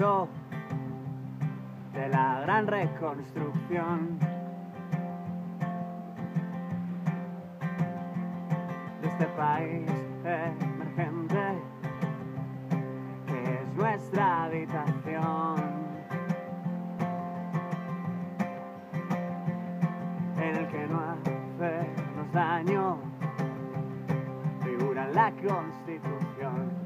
momento de la gran reconstrucción de este país emergente que es nuestra habitación, en el que no hacernos daño figura en la Constitución.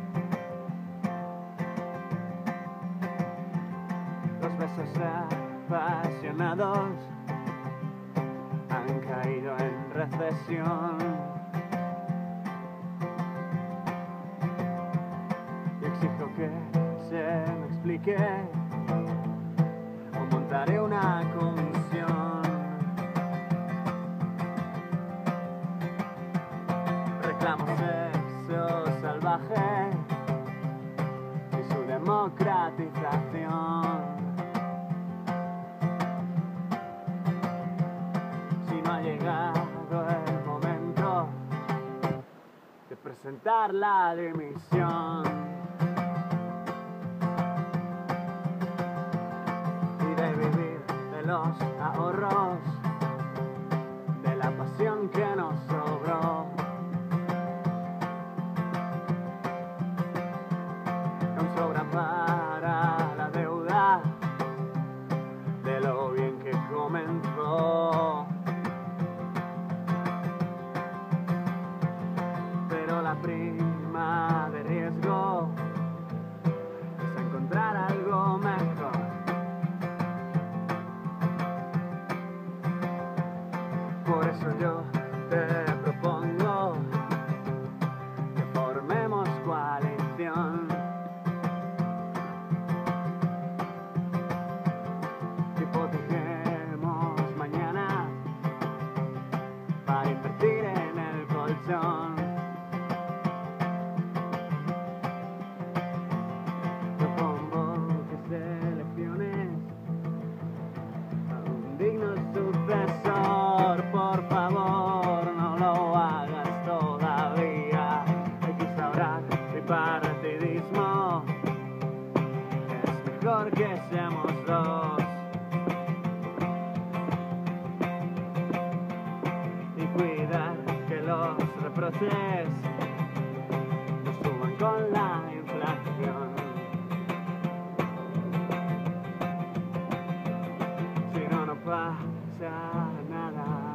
Los besos apasionados han caído en recesión y exijo que se me explique o montaré una comisión. Reclamo sexo salvaje y su democratización. Si no ha llegado el momento de presentar la dimisión y de vivir de los ahorros de la pasión que nos sobró, aún sobra para la deuda de lo bien que comenzó. Pero la prima de riesgo es encontrar algo mejor. Por eso yo te propongo que formemos coalición, hipotecamos mañana para invertir en el colchón. Propongo que selecciones a un digno sucesor. Por favor, no lo hagas todavía. Hay que instaurar bipartidismo. Es mejor que seamos dos y cuidar que los reproches no suban con la inflación. Si no, no pasa nada.